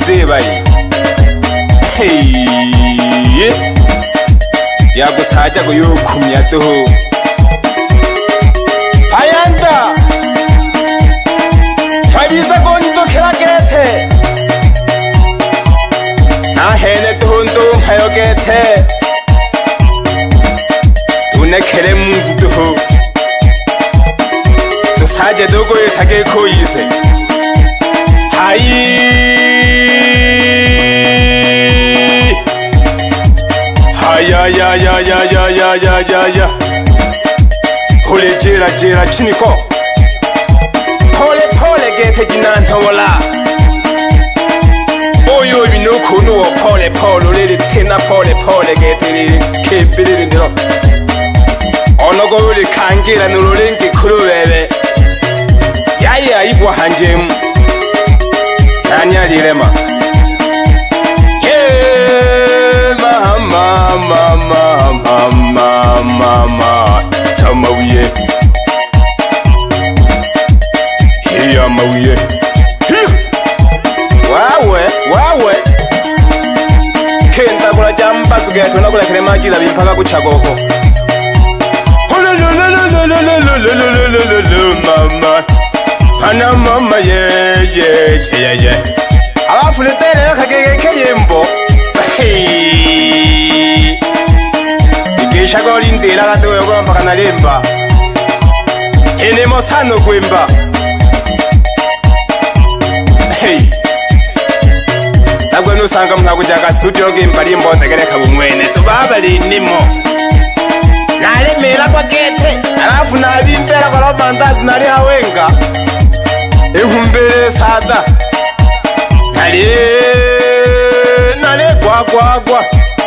zebaye yagusaja go yokumya toho ayanda hariza go ndokera gete ahene tondo mpayo gete unekere mungu toho saje dogo yetage ko yise hayi ya hole jera chiniko pole gete jinantola oyo binoko no pole lele tena pole gete lele kepelele ndiro onogo le kangera nololenge kurubebe yaya ibwa hanjem nanya lirema mama tamawiye hiya mawiye wawe kenda kula jamba zugeto nakula krema jira bimpaka kuchagoko mama ana mama ye alafu letere kagege kelyembo ikisha goli ndira gato gomba kana lemba ene mosano kwemba nagwe nusanga mnakujaka studio gemba limbo tegereka bumwene tubaba linimo nalemera kwa gete alafu nabimpera kwa romandazi nali hawenga ehumbele sada nale gwagwagwa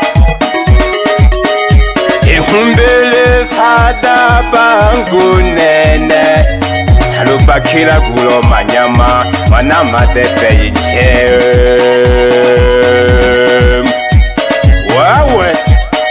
ehumbele sada bangu nene alubakira gulo manyama wana Madebe yinjem wawe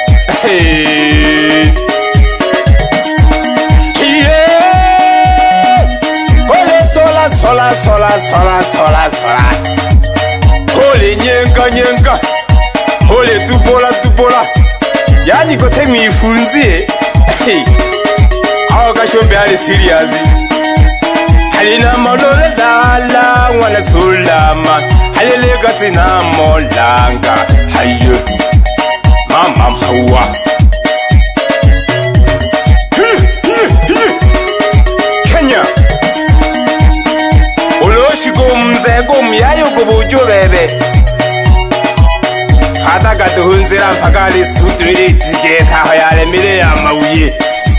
sola hole nyenga hole tubola yani kote mwifunzie aho kashombe hali serious halina malole dala wana sulama halelega sina molanga hayo mama mawa Kenya Oloshiko mzego myayo kubujo bebe Fata gatuhunzira mpaka li studio ili tigeta hayale mire ya mauye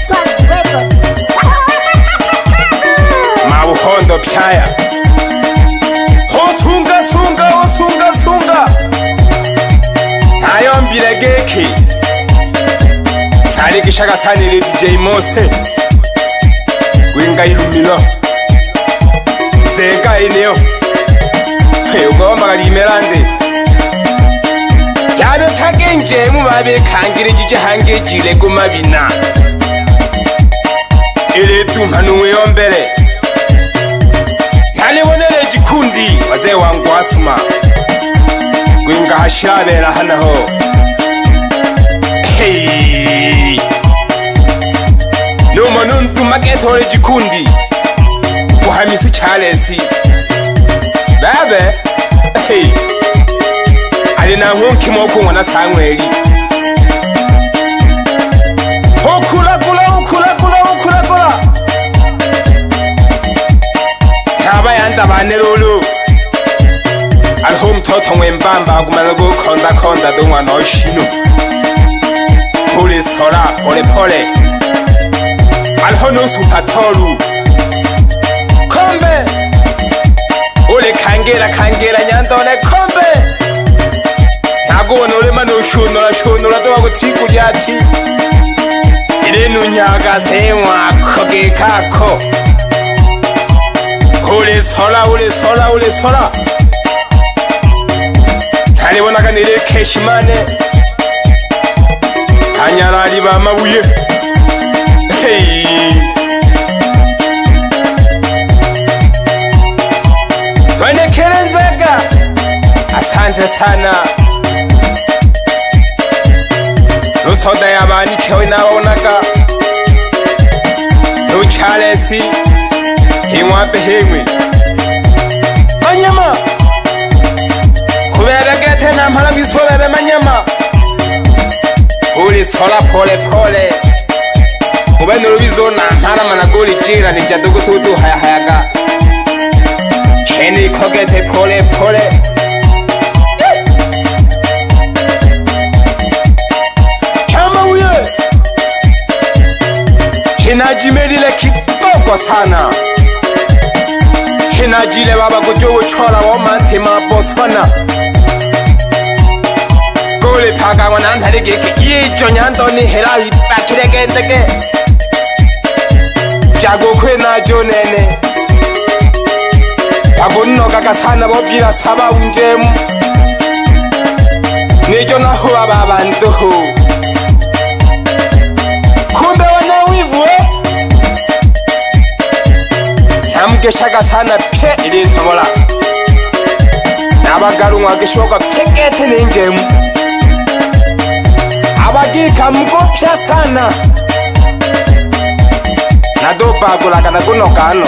Mabuhondo pyaya Hosunga Ayo mbile geki Tali kishaka sanile DJ Mose Gwinga ilumilo Zeka ineo Ugomba kalimerande Yabe kagenje mubabe kangire jije hange jile kumabina Ile tumanuwe yombele Nali wonele jikundi waze wangu asuma Gwinga hashabela hanaho Hey Numa nuntu maketole jikundi Uhamisi Charlesi Babe Hey Alina ngonki moko ngona sangweli Okula Kaba yanda banelolo Alhom toto mwembamba kumana go konda dongwa no shino Police hola pole Alhono supatolu Kombe Ole kangera nyandone kombe Nago nole mano shonora to agotiku lyati Ile nunyaga semwa koge kako Ole sola Hali wanaka nile keshimane Anyara liba mabuye Hey sana Nusoda yabani kewe nabonaka Luchalesi Himwape himwi Manyama Kubebe gete na mpala bisobebe manyama Uli sola pole pole Ube nurubizo na mpala managuli jira ni jadugu tutu haya hayaga Cheni kogete pole pole Kama uye Hinajimedile kitoko sana Hinajile baba kujowo chola womante maboswana Gole paka wanantari geke Ijo nyantoni helawi bakire gendeke Jago kwe na jonene Agunno kaka sana bobira saba unjemu Nijo na huwa babantu Kumbe wana wivu Namgeshaga sana pye ili ntobola Nabagarunwa geshoka pekete ninjemu Abagika mkopya sana Nadopa kulaka na kuno kano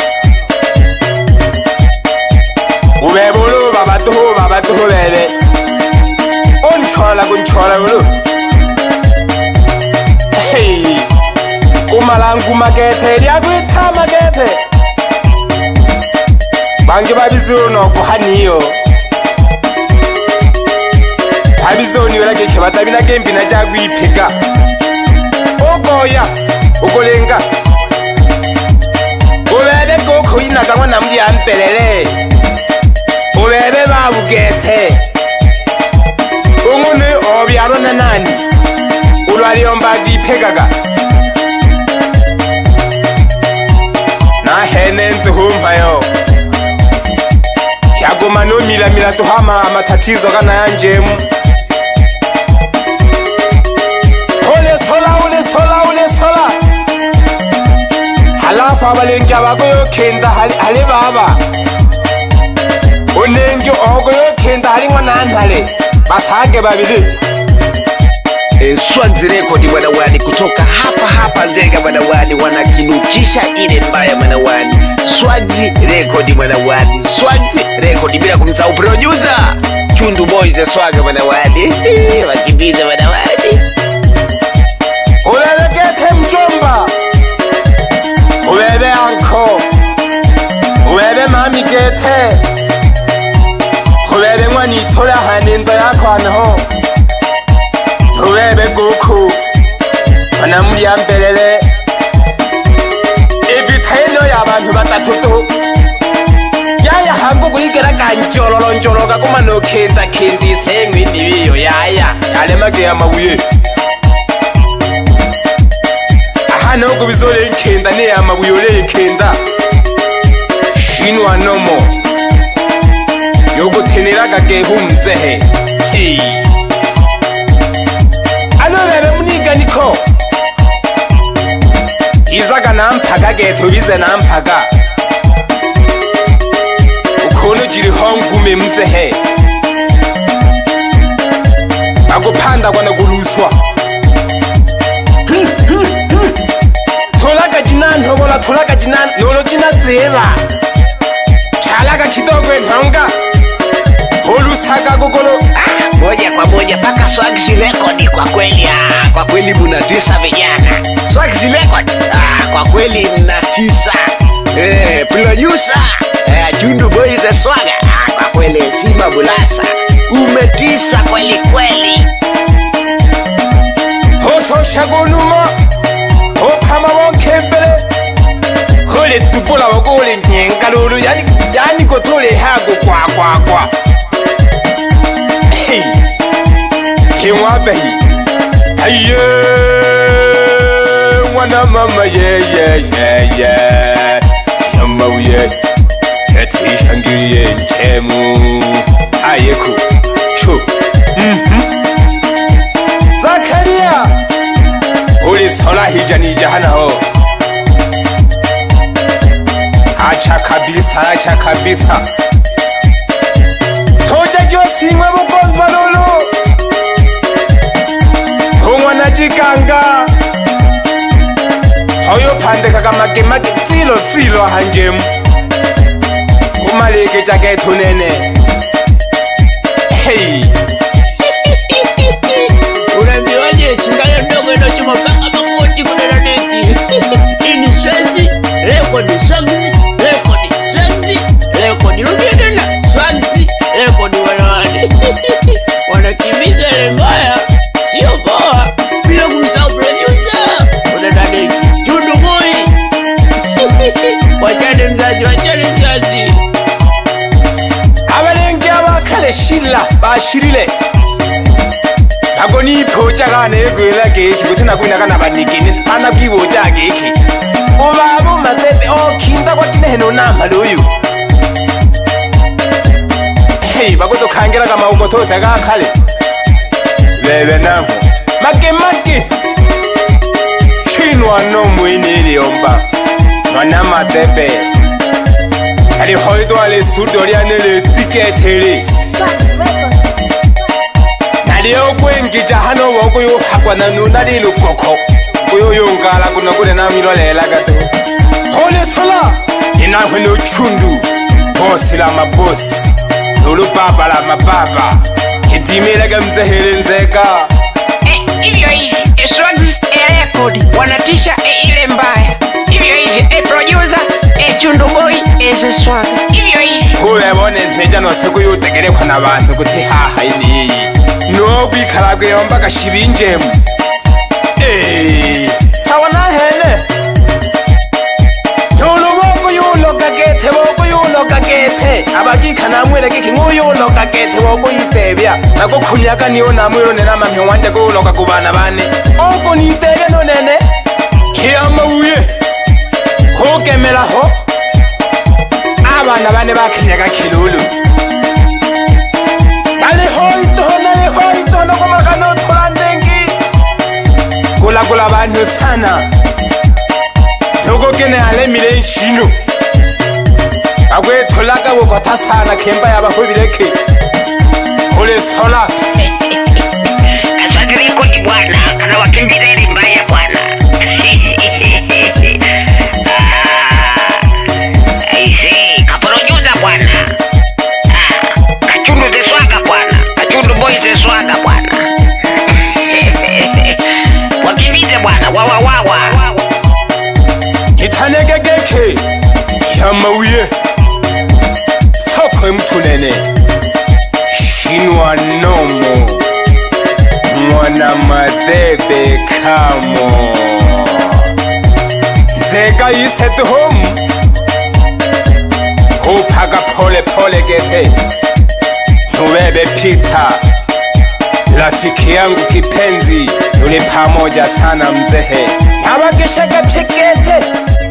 Ubebulu babatuhu bebe Unchola bulu Hey Kumalangu magete Liagwita magete Bangi babizu no kuhaniyo Babizoni welage kebata bina gembi na jagwi ipega Ogoya Ugolenga Ubebe goko inaga mwana mdi ampelele Ubebe babugete Umune obyaro na nani Ulwali ombadi ipegaga Na hene ntuhumpayo Yagoma no mila tuhama amatatizo kana yanjemu Ule sola Halafu abalengi abagoyo kenda hali baba Unengi ogoyo kenda hali mwanantale Basage babili Swagzi rekodi wanawani kutoka hapa Nzega wanawani wanakinukisha ile mbaya wanawani Swagzi rekodi wanawani Swagzi rekodi bila kumsahau producer Chundu boys swaga wanawani Wakibiza wanawani Ulelekete mjomba Ulele anko Ulele mami gete Ulele mwani itola hanindo yako anho Ulele guku Wanamuli ya mbelele Eviteno ya bantu batatutu Yaya hangu kuhigera kanjololo Kumano kenda kendi sengwi niwiyo Yaya Yalemage ya mabuye Ahana uko bizole kenda ne ya mabuyole kenda Shinwa nomo Yogo teneraga gehumzehe Hey Ano bebe muniga niko Izaga nampaga getubize nampaga Ukono jiri hongume mzehe Agopanda kwa naguruswa Tolaga jinan hobola tolaga jinan Nolo jina zeba Chalaga kidogo ntonga Holusaga gogolo Moja kwa moja paka Swagzi rekodi kwa kweli Kwa kweli munatisa vijana Swagzi rekodi Kwa kweli mnatisa Producer Chundu boys swaga Kwa kweli Sima Bulasa Umetisa kweli kweli Hoso shagonuma Okama wonkembele Hole tupola wagole nyengalulu Yani kotole hago kwa Hey Himwabehi Haye Wana mama yeah Yama uye Eti shangiriye nchemu Ayeku Chu Zakaria Uli sola hijani jahana ho Acha kabisa Hoja gyo singwe buko chikanga Hoyo pande kaka make silo hanjemu Kumalike chake tunene Hey Unaambiwaje sindano ndogo inachoma mpaka magoti kunena neti. Hii ni swazi, leko ni swazi, leko ni swazi, leko ni rudia tena swazi, leko ni wanawani. Wanakimiza ile mbaya, sio poa, bila kumsahau producer. Kunena neti, Tundu boy. Wachane mzazi. Abalenge abakale shilla bashirile Ako ni pocha kane gwela keki kutina kwina kana banikini ana bwibocha keki Obabo Madebe kinda kwa kine heno namba loyo Hey bagoto kangera kama ukotose akakale Bebe nangu Make Chinwa no mwini yomba Mwana Madebe Ali hoito ale studio lianele tiketele Naliyo kwengija hano woko yo hakwana nuna lilu koko Kuyo yongala kuna kule na milolela gato Hole sola Ina kwene chundu Bosi la mabosi Lulu baba la mababa Hitimile mzehere Nzega Hivyo hivi Swags record wanatisha ile mbaya Hivyo hivi producer Tundu boy Swag Hivyo hivi Kule bone nteja no seku yutegere kwa nabantu kuti haha ini No bikaragwe yomba gashibinjemu Sawa na hene Yolo boko yulo kagete Abagika namwele kiki nguyulo kagete boko yitebya Nako kunyaka niyo namwelo nena mami wande kuloka kubana bane Oko nitebya no nene Kiyama uye Hokemela ho Abana bane bakinyaga kilulu Nale hoito no kumakano tolandengi Kula bantu sana Noko kene ale mile nshino Agwe tolaka wokota sana kemba yabahobireke Kule sola Asili kodi bwana kana wakimbireli mbaya bwana Aise kaporojuza bwana Kachundu de swaga bwana Kachundu boy de swaga bwana Wakimize bwana wawa Itanegegeke Yamauye Soko mtunene Shinwa nomo Mwana Madebe kamo Nzega yiset home Upaga pole gete Nubebe pita Rafiki yangu kipenzi Yule pamoja sana mzehe Nabakishaka pshikete